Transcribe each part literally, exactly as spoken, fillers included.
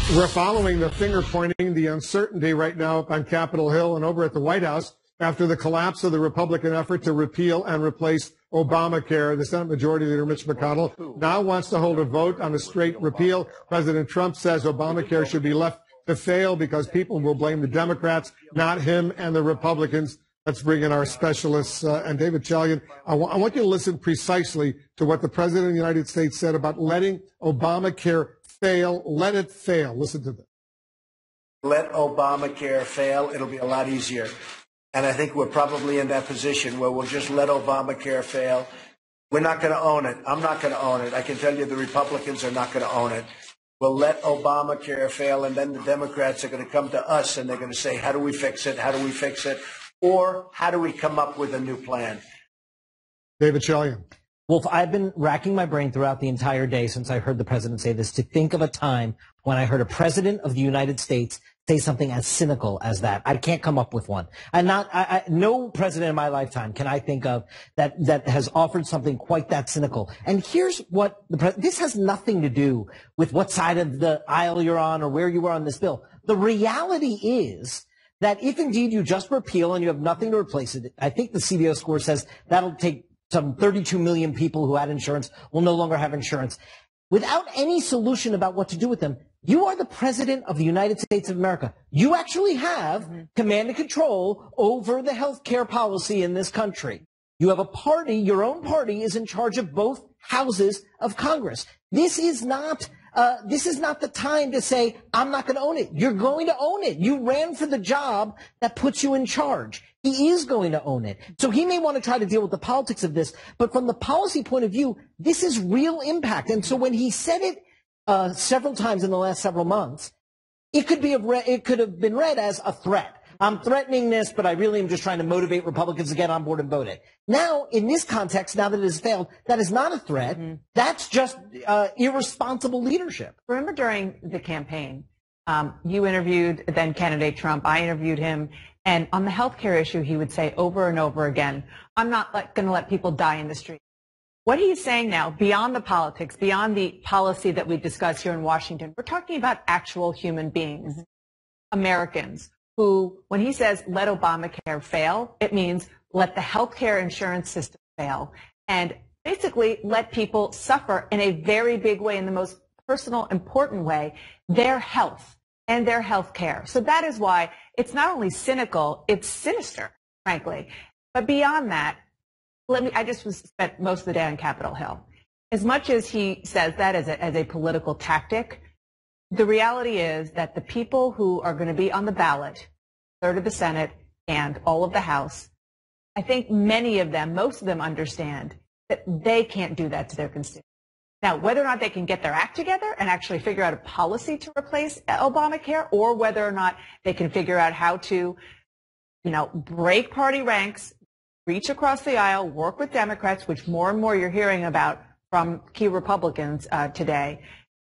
We're following the finger pointing, the uncertainty right now up on Capitol Hill and over at the White House after the collapse of the Republican effort to repeal and replace Obamacare. The Senate Majority Leader Mitch McConnell now wants to hold a vote on a straight repeal. President Trump says Obamacare should be left to fail because people will blame the Democrats, not him and the Republicans. Let's bring in our specialists. Uh, and David Chalian, I, I want you to listen precisely to what the President of the United States said about letting Obamacare fail. Let it fail. Listen to this. Let Obamacare fail. It'll be a lot easier. And I think we're probably in that position where we'll just let Obamacare fail. We're not going to own it. I'm not going to own it. I can tell you the Republicans are not going to own it. We'll let Obamacare fail, and then the Democrats are going to come to us and they're going to say, how do we fix it? How do we fix it? Or how do we come up with a new plan? David Chalian. Wolf, I've been racking my brain throughout the entire day since I heard the president say this to think of a time when I heard a president of the United States say something as cynical as that. I can't come up with one. And not, I, I, no president in my lifetime can I think of that, that has offered something quite that cynical. And here's what the president, this has nothing to do with what side of the aisle you're on or where you are on this bill. The reality is that if indeed you just repeal and you have nothing to replace it, I think the C B O score says that'll take some thirty-two million people who had insurance will no longer have insurance. Without any solution about what to do with them, you are the president of the United States of America. You actually have mm-hmm. command and control over the health care policy in this country. You have a party, your own party is in charge of both houses of Congress. This is not Uh, this is not the time to say, I'm not going to own it. You're going to own it. You ran for the job that puts you in charge. He is going to own it. So he may want to try to deal with the politics of this, but from the policy point of view, this is real impact. And so when he said it uh, several times in the last several months, it could be a re- it could have been read as a threat. I'm threatening this, but I really am just trying to motivate Republicans to get on board and vote it. Now, in this context, now that it has failed, that is not a threat. Mm-hmm. That's just uh, irresponsible leadership. Remember during the campaign, um, you interviewed then candidate Trump. I interviewed him. And on the health care issue, he would say over and over again, I'm not going to let people die in the street. What he's saying now, beyond the politics, beyond the policy that we discuss here in Washington, we're talking about actual human beings, mm-hmm. Americans, who, when he says let Obamacare fail, it means let the health care insurance system fail and basically let people suffer in a very big way, in the most personal, important way, their health and their health care. So that is why it's not only cynical, it's sinister, frankly. But beyond that, let me, I just was spent most of the day on Capitol Hill. As much as he says that as a, as a political tactic, the reality is that the people who are going to be on the ballot, third of the Senate and all of the House, I think many of them, most of them understand that they can't do that to their constituents. Now, whether or not they can get their act together and actually figure out a policy to replace Obamacare, or whether or not they can figure out how to, you know, break party ranks, reach across the aisle, work with Democrats, which more and more you're hearing about from key Republicans uh, today,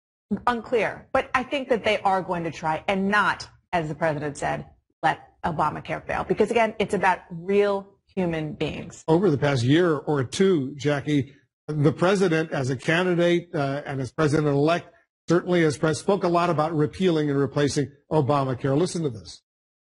unclear. But I think that they are going to try, and not, as the president said, let Obamacare fail. Because, again, it's about real human beings. Over the past year or two, Jackie, the president as a candidate uh, and as president-elect certainly has spoke a lot about repealing and replacing Obamacare. Listen to this.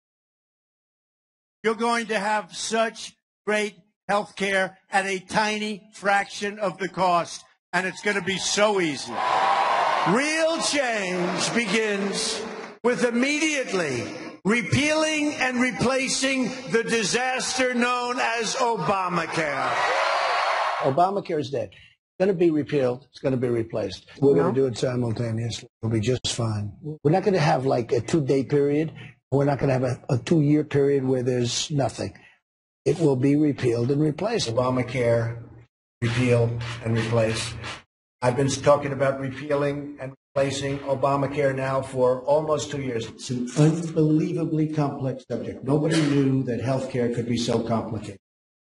You're going to have such great health care at a tiny fraction of the cost, and it's going to be so easy. Real change begins with immediately repealing and replacing the disaster known as Obamacare. Obamacare is dead. It's going to be repealed. It's going to be replaced. We're no. going to do it simultaneously. It'll be just fine. We're not going to have like a two-day period. We're not going to have a, a two-year period where there's nothing. It will be repealed and replaced. Obamacare, repeal and replace. I've been talking about repealing and replacing Obamacare now for almost two years. It's an unbelievably complex subject. Nobody knew that health care could be so complicated.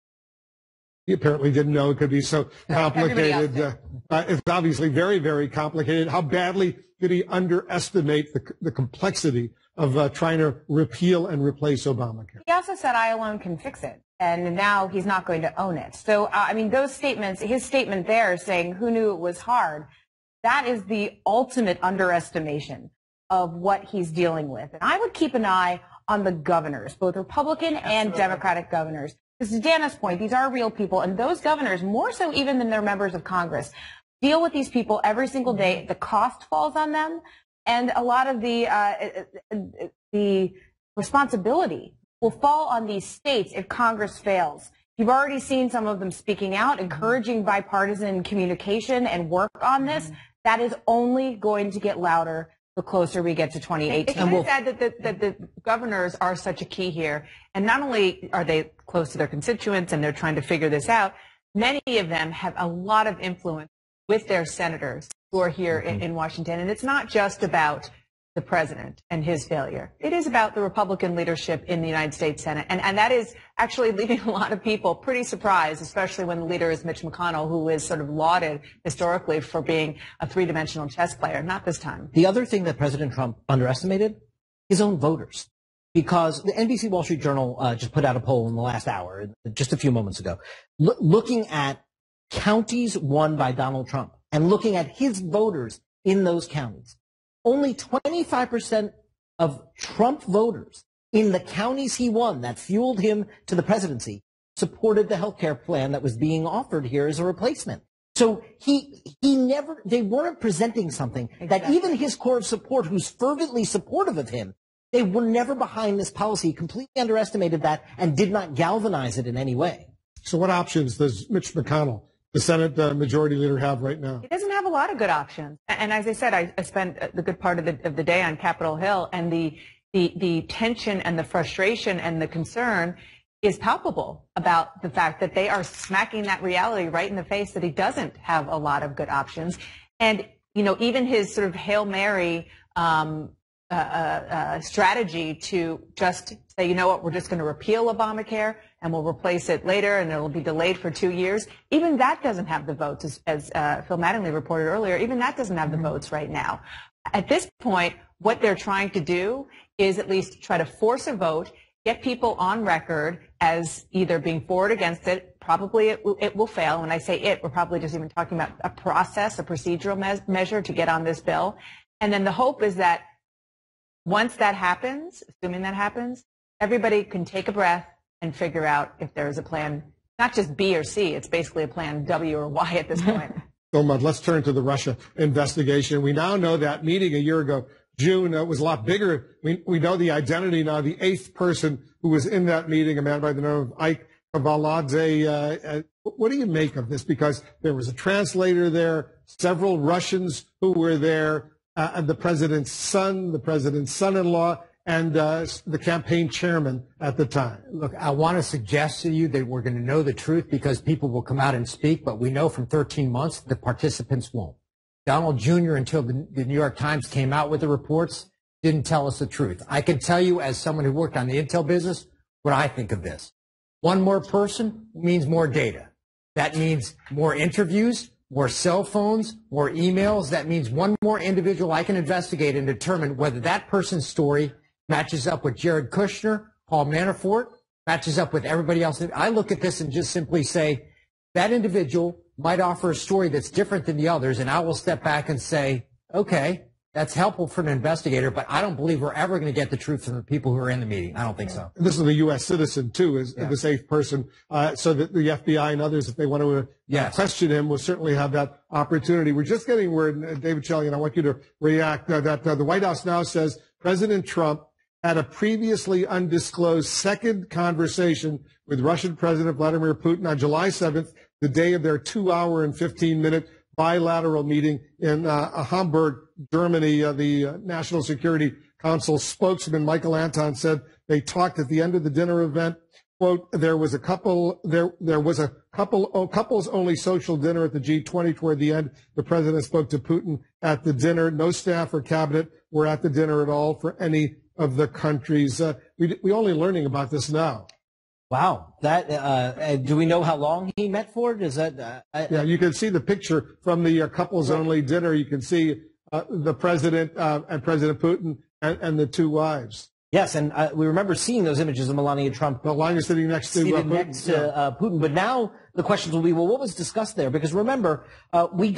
He apparently didn't know it could be so complicated. Uh, uh, it's obviously very, very complicated. How badly did he underestimate the, the complexity of uh, trying to repeal and replace Obamacare? He also said, I alone can fix it. And now he's not going to own it. So, uh, I mean, those statements, his statement there saying, who knew it was hard, that is the ultimate underestimation of what he's dealing with. And I would keep an eye on the governors, both Republican and Democratic governors. This is Dana's point. These are real people, and those governors, more so even than their members of Congress, deal with these people every single day. The cost falls on them, and a lot of the uh, the responsibility will fall on these states if Congress fails. You've already seen some of them speaking out, encouraging bipartisan communication and work on this. That is only going to get louder the closer we get to twenty eighteen. It's really sad that the, that the governors are such a key here. And not only are they close to their constituents and they're trying to figure this out, many of them have a lot of influence with their senators who are here in, in Washington. And it's not just about the president and his failure. It is about the Republican leadership in the United States Senate. And, and that is actually leaving a lot of people pretty surprised, especially when the leader is Mitch McConnell, who is sort of lauded historically for being a three-dimensional chess player. Not this time. The other thing that President Trump underestimated, his own voters. Because the N B C Wall Street Journal uh, just put out a poll in the last hour, just a few moments ago, lo- looking at counties won by Donald Trump and looking at his voters in those counties. Only twenty-five percent of Trump voters in the counties he won that fueled him to the presidency supported the health care plan that was being offered here as a replacement. So he he never, they weren't presenting something exactly. that even his core of support, who's fervently supportive of him, they were never behind this policy, completely underestimated that, and did not galvanize it in any way. So what options does Mitch McConnell, the Senate uh, Majority Leader, have right now? He doesn't have a lot of good options. And as I said, I, I spent the good part of the, of the day on Capitol Hill, and the, the, the tension and the frustration and the concern is palpable about the fact that they are smacking that reality right in the face that he doesn't have a lot of good options. And, you know, even his sort of Hail Mary um, uh, uh, strategy to just say, you know what, we're just going to repeal Obamacare and we'll replace it later and it'll be delayed for two years. Even that doesn't have the votes, as, as uh, Phil Mattingly reported earlier. Even that doesn't have the votes right now. At this point, what they're trying to do is at least try to force a vote, get people on record as either being for or against it. Probably it, it will fail. When I say it, we're probably just even talking about a process, a procedural me- measure to get on this bill. And then the hope is that once that happens, assuming that happens, everybody can take a breath and figure out if there is a plan, not just B or C. It's basically a plan W or Y at this point. So, Mud, let's turn to the Russia investigation. We now know that meeting a year ago, June, uh, was a lot bigger. We, we know the identity now, the eighth person who was in that meeting, a man by the name of Ike Kavaladze. Uh, uh, what do you make of this? Because there was a translator there, several Russians who were there, uh, the president's son, the president's son-in-law, and uh, the campaign chairman at the time. Look, I want to suggest to you that we're going to know the truth because people will come out and speak, but we know from thirteen months the participants won't. Donald Junior, until the, the New York Times came out with the reports, didn't tell us the truth. I can tell you, as someone who worked on the intel business, what I think of this. One more person means more data. That means more interviews, more cell phones, more emails. That means one more individual I can investigate and determine whether that person's story matches up with Jared Kushner, Paul Manafort, matches up with everybody else. I look at this and just simply say, that individual might offer a story that's different than the others, and I will step back and say, okay, that's helpful for an investigator, but I don't believe we're ever going to get the truth from the people who are in the meeting. I don't think so. This is a U S citizen, too, is yeah. the safe person, uh, so that the F B I and others, if they want to uh, yes. question him, will certainly have that opportunity. We're just getting word, uh, David Shelley, and I want you to react, uh, that uh, the White House now says President Trump had a previously undisclosed second conversation with Russian President Vladimir Putin on July seventh, the day of their two-hour and fifteen-minute bilateral meeting in uh, Hamburg, Germany. Uh, the uh, National Security Council spokesman Michael Anton said they talked at the end of the dinner event. Quote, there was a couple, there, there was a couple, oh, couples only social dinner at the G twenty toward the end. The president spoke to Putin at the dinner. No staff or cabinet were at the dinner at all for any of the countries. Uh, we, we only learning about this now. Wow. That, uh, do we know how long he met for? Does that, uh, I, yeah, you can see the picture from the uh, couples only dinner. You can see uh, the president uh, and President Putin and, and the two wives. Yes, and uh, we remember seeing those images of Melania Trump. Melania sitting next to, uh, Putin. next to uh, Putin. But now the questions will be, well, what was discussed there? Because remember, uh, we got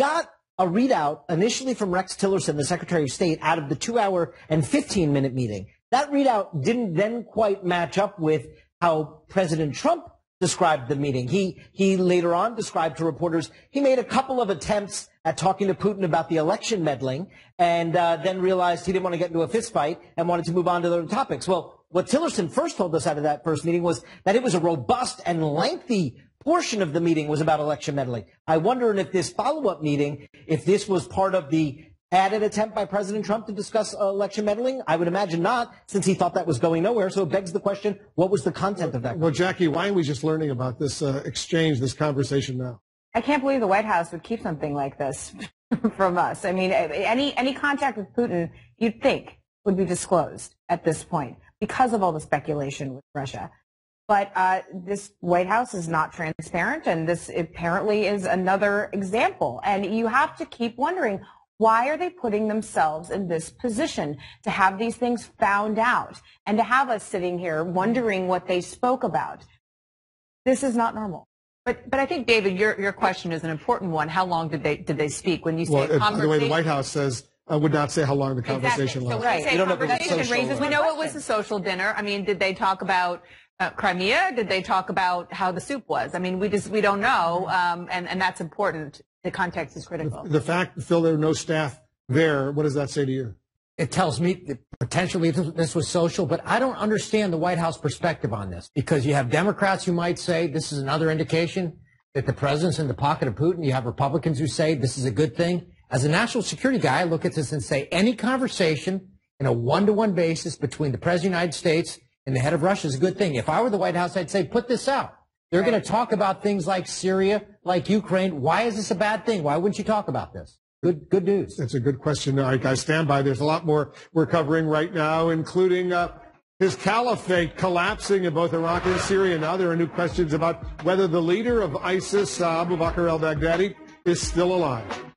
a readout initially from Rex Tillerson, the Secretary of State, out of the two hour and fifteen minute meeting. That readout didn't then quite match up with how President Trump described the meeting. He, he later on described to reporters, he made a couple of attempts at talking to Putin about the election meddling and uh, then realized he didn't want to get into a fistfight and wanted to move on to other topics. Well, what Tillerson first told us out of that first meeting was that it was a robust and lengthy portion of the meeting was about election meddling. I wonder if this follow-up meeting, if this was part of the added attempt by President Trump to discuss uh, election meddling. I would imagine not, since he thought that was going nowhere. So it begs the question, what was the content of that? Well, Jackie, why are we just learning about this uh, exchange, this conversation now? I can't believe the White House would keep something like this from us. I mean, any any contact with Putin, you'd think, would be disclosed at this point because of all the speculation with Russia. But uh, this White House is not transparent, and this apparently is another example. And you have to keep wondering, why are they putting themselves in this position to have these things found out and to have us sitting here wondering what they spoke about? This is not normal. But but I think, David, your your question is an important one. How long did they did they speak? When you say well, conversation, the way the White House says, I would not say how long the conversation exactly. lasted. So right. You don't know if it was social raises, or- we know it was a social dinner. I mean, did they talk about uh, Crimea? Did they talk about how the soup was? I mean, we just we don't know, um, and and that's important. The context is critical. The, the fact, Phil, there were no staff there. What does that say to you? It tells me that potentially this was social, but I don't understand the White House perspective on this, because you have Democrats who might say this is another indication that the president's in the pocket of Putin. You have Republicans who say this is a good thing. As a national security guy, I look at this and say any conversation in a one-to-one basis between the president of the United States and the head of Russia is a good thing. If I were the White House, I'd say put this out. They're going to talk about things like Syria, like Ukraine. Why is this a bad thing? Why wouldn't you talk about this? Good, good news. That's a good question. All right, guys, stand by. There's a lot more we're covering right now, including uh, his caliphate collapsing in both Iraq and Syria. Now there are new questions about whether the leader of ISIS, uh, Abu Bakr al-Baghdadi, is still alive.